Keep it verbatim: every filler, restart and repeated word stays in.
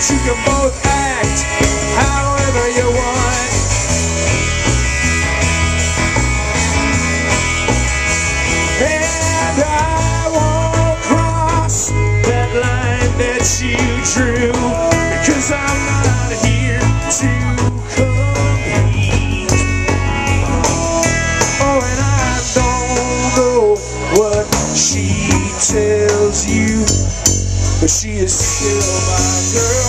you can both act however you want. And I won't cross that line that you drew, because I'm not here to compete. Oh, and I don't know what she tells you, but she is still my girl.